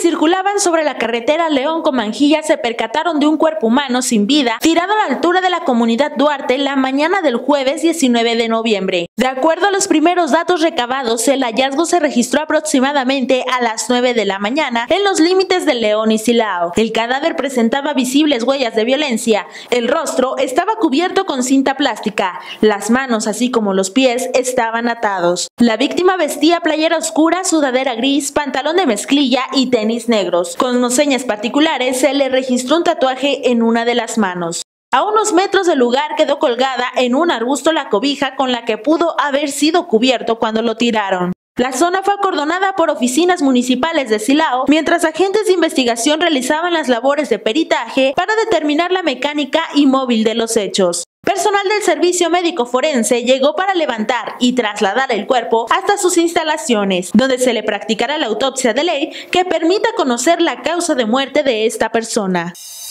circulaban sobre la carretera León-Comanjilla se percataron de un cuerpo humano sin vida tirado a la altura de la comunidad Duarte la mañana del jueves 19 de noviembre. De acuerdo a los primeros datos recabados, el hallazgo se registró aproximadamente a las 9 de la mañana en los límites de León y Silao. El cadáver presentaba visibles huellas de violencia, el rostro estaba cubierto con cinta plástica, las manos así como los pies estaban atados. La víctima vestía playera oscura, sudadera gris, pantalón de mezclilla y tenis negros. Con señas particulares se le registró un tatuaje en una de las manos. A unos metros del lugar quedó colgada en un arbusto la cobija con la que pudo haber sido cubierto cuando lo tiraron. La zona fue acordonada por oficinas municipales de Silao, mientras agentes de investigación realizaban las labores de peritaje para determinar la mecánica y móvil de los hechos. Personal del servicio médico forense llegó para levantar y trasladar el cuerpo hasta sus instalaciones, donde se le practicará la autopsia de ley que permita conocer la causa de muerte de esta persona.